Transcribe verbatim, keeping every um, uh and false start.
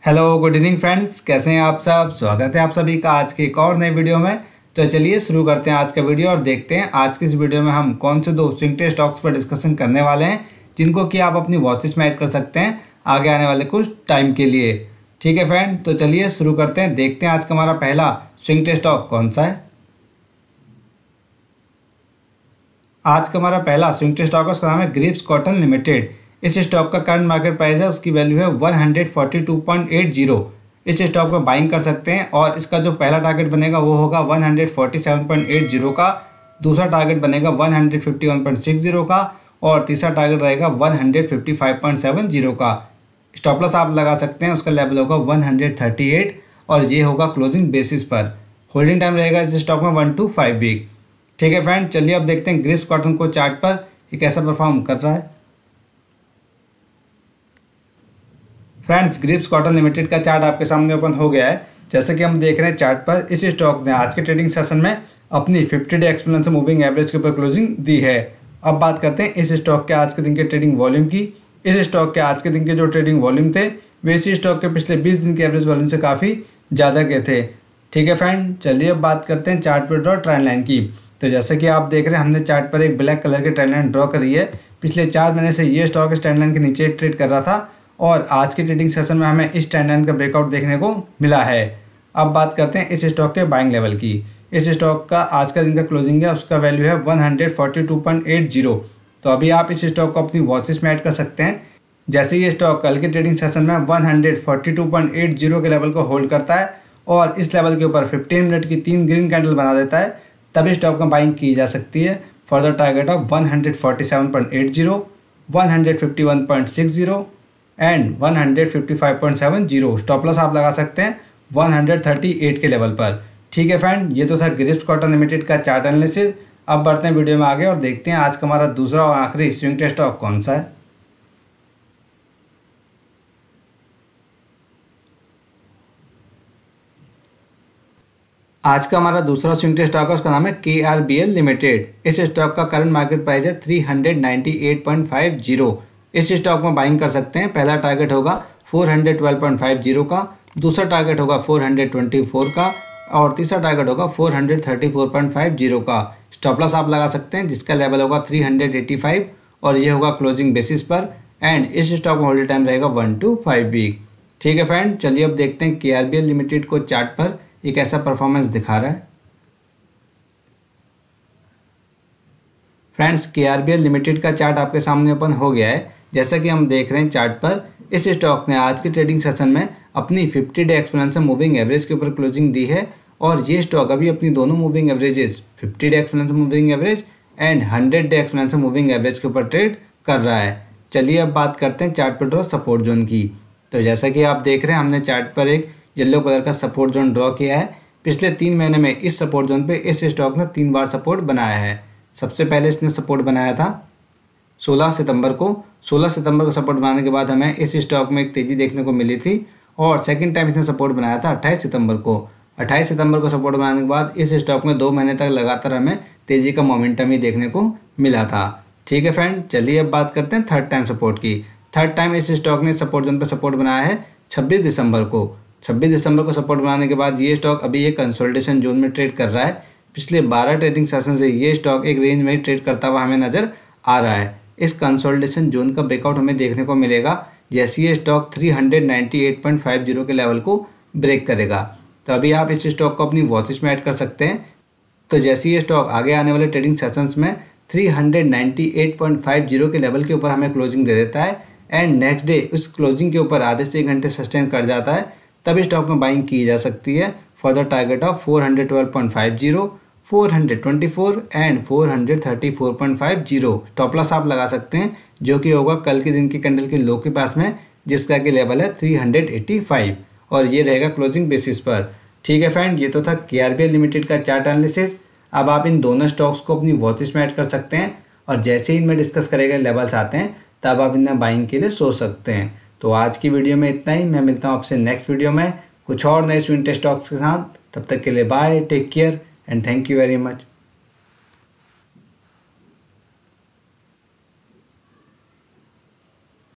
Hello good evening friends, कैसे हैं आप सब। स्वागत है आप सभी का आज के एक और नए वीडियो में। तो चलिए शुरू करते हैं आज का वीडियो और देखते हैं आज की इस वीडियो में हम कौन से दो स्विंग ट्रेड स्टॉक्स पर डिस्कशन करने वाले हैं जिनको कि आप अपनी वॉच लिस्ट में ऐड कर सकते हैं आगे आने वाले कुछ टाइम के लिए। ठीक है फ्रेंड, तो चलिए शुरू करते हैं, देखते हैं आज का हमारा पहला स्विंग ट्रेड स्टॉक कौन सा है। आज का हमारा पहला स्विंग ट्रेड स्टॉक है, उसका नाम है ग्रिप्स कॉटन लिमिटेड। इस स्टॉक का करंट मार्केट प्राइस है, उसकी वैल्यू है one hundred forty two point eight zero. इस स्टॉक में बाइंग कर सकते हैं और इसका जो पहला टारगेट बनेगा वो होगा one hundred forty seven point eight zero का, दूसरा टारगेट बनेगा one hundred fifty one point six zero का और तीसरा टारगेट रहेगा one hundred fifty five point seven zero का। स्टॉप लॉस आप लगा सकते हैं, उसका लेवल होगा वन हंड्रेड थर्टी एट और ये होगा क्लोजिंग बेसिस पर। होल्डिंग टाइम रहेगा इस स्टॉक में वन टू फाइव वीक। ठीक है फ्रेंड, चलिए अब देखते हैं ग्रिप्स कॉटन को चार्ट पर ये कैसा परफॉर्म कर रहा है। फ्रेंड्स, ग्रिप्स कॉटन लिमिटेड का चार्ट आपके सामने ओपन हो गया है। जैसे कि हम देख रहे हैं चार्ट पर, इस स्टॉक ने आज के ट्रेडिंग सेशन में अपनी fifty day exponential moving average के ऊपर क्लोजिंग दी है। अब बात करते हैं इस स्टॉक के आज के दिन के ट्रेडिंग वॉल्यूम की। इस स्टॉक के आज के दिन के जो ट्रेडिंग वॉल्यूम थे वे इसी स्टॉक के पिछले बीस दिन के एवरेज वॉल्यूम से काफ़ी ज़्यादा के थे। ठीक है फ्रेंड, चलिए अब बात करते हैं चार्ट पर ड्रॉ ट्रेंड लाइन की। तो जैसे कि आप देख रहे हैं, हमने चार्ट पर एक ब्लैक कलर की ट्रेंड लाइन ड्रॉ करी है। पिछले चार महीने से ये स्टॉक इस ट्रेंड लाइन के नीचे ट्रेड कर रहा था और आज के ट्रेडिंग सेशन में हमें इस ट्रेंड लाइन का ब्रेकआउट देखने को मिला है। अब बात करते हैं इस स्टॉक के बाइंग लेवल की। इस स्टॉक का आज का दिन का क्लोजिंग है, उसका वैल्यू है one hundred forty two point eight zero. तो अभी आप इस स्टॉक को अपनी वॉच लिस्ट में ऐड कर सकते हैं। जैसे ये स्टॉक कल के ट्रेडिंग सेशन में one hundred forty two point eight zero के लेवल को होल्ड करता है और इस लेवल के ऊपर फिफ्टीन मिनट की तीन ग्रीन कैंडल बना देता है, तभी स्टॉक में बाइंग की जा सकती है for the target of one hundred forty seven point eight zero, one hundred fifty one point six zero and one hundred fifty five point seven zero. Stop loss आप लगा सकते हैं वन हंड्रेड थर्टी एट के level पर। ठीक है friend, ये तो था ग्रिप्स कॉटन लिमिटेड का चार्ट एनालिसिस। अब बढ़ते हैं वीडियो में आगे और देखते हैं आज का हमारा दूसरा और आखिरी स्विंग ट्रेड स्टॉक कौन सा है। आज का हमारा दूसरा स्विंग ट्रेड स्टॉक है, उसका नाम है K R B L limited. इस स्टॉक का करंट मार्केट प्राइस है three hundred ninety eight point five zero. इस स्टॉक में बाइंग कर सकते हैं। पहला टारगेट होगा four hundred twelve point five zero का, दूसरा टारगेट होगा फोर हंड्रेड ट्वेंटी फोर का और तीसरा टारगेट होगा four hundred thirty four point five zero का। स्टॉप लॉस आप लगा सकते हैं जिसका लेवल होगा थ्री हंड्रेड एटी फाइव और ये होगा क्लोजिंग बेसिस पर एंड इस स्टॉक में होल्ड टाइम रहेगा वन टू फाइव वीक। ठीक है फ्रेंड, चलिए अब देखते हैं K R B L limited को चार्ट पर एक ऐसा परफॉर्मेंस दिखा रहा है। Friends, K R B L limited का चार्ट आपके सामने ओपन हो गया है। जैसा कि हम देख रहे हैं चार्ट पर, इस स्टॉक ने आज के ट्रेडिंग सेशन में अपनी fifty day exponential moving average के ऊपर क्लोजिंग दी है और ये स्टॉक अभी अपनी दोनों moving averages fifty day exponential moving average and hundred day exponential moving average के ऊपर ट्रेड कर रहा है। चलिए अब बात करते हैं चार्ट पर ड्रॉ सपोर्ट जोन की। तो जैसा कि आप देख रहे हैं, हमने चार्ट पर एक येलो कलर का सपोर्ट जोन ड्रॉ किया है। पिछले तीन महीने में इस सपोर्ट जोन पे इस स्टॉक ने तीन बार सपोर्ट बनाया है। सबसे पहले इसने सपोर्ट बनाया था सोलह सितंबर को। सोलह सितंबर को सपोर्ट बनाने के बाद हमें इस स्टॉक में एक तेज़ी देखने को मिली थी और सेकंड टाइम इसने सपोर्ट बनाया था अट्ठाईस सितंबर को। अट्ठाईस सितंबर को सपोर्ट बनाने के बाद इस स्टॉक में दो महीने तक लगातार हमें तेज़ी का मोमेंटम ही देखने को मिला था। ठीक है फ्रेंड, चलिए अब बात करते हैं थर्ड टाइम सपोर्ट की। थर्ड टाइम इस स्टॉक ने सपोर्ट जोन पर सपोर्ट बनाया है छब्बीस दिसंबर को। छब्बीस दिसंबर को सपोर्ट बनाने के बाद ये स्टॉक अभी एक कंसोलिडेशन जोन में ट्रेड कर रहा है। पिछले बारह ट्रेडिंग सेशन से ये स्टॉक एक रेंज में ट्रेड करता हुआ हमें नज़र आ रहा है। इस कंसोलिडेशन जोन का ब्रेकआउट हमें देखने को मिलेगा जैसे ये stock three hundred ninety eight point five zero के लेवल को ब्रेक करेगा। तो अभी आप इस स्टॉक को अपनी वॉच लिस्ट में ऐड कर सकते हैं। तो जैसे ये स्टॉक आगे आने वाले ट्रेडिंग सेशंस में three hundred ninety eight point five zero के लेवल के ऊपर हमें क्लोजिंग दे देता है एंड नेक्स्ट डे उस क्लोजिंग के ऊपर आधे से एक घंटे सस्टेन कर जाता है, तभी स्टॉक में बाइंग की जा सकती है for the target of four hundred twelve point five zero, four hundred twenty four and four hundred thirty four point five zero. Stop loss आप लगा सकते हैं जो कि होगा कल के दिन की कैंडल के लो के पास में, जिसका कि लेवल है थ्री हंड्रेड एटी फाइव और ये रहेगा क्लोजिंग बेसिस पर। ठीक है फ्रेंड, ये तो था K R B L limited का चार्ट एनालिसिस। अब आप इन दोनों स्टॉक्स को अपनी वॉच लिस्ट में ऐड कर सकते हैं और जैसे ही इनमें डिस्कस करेंगे लेवल्स आते हैं तब आप इन्हें बाइंग के लिए सोच सकते हैं। तो आज की वीडियो में इतना ही। मैं मिलता हूँ आपसे नेक्स्ट वीडियो में कुछ और नए स्विंग ट्रेड स्टॉक्स के साथ। तब तक के लिए bye, take care and thank you very much.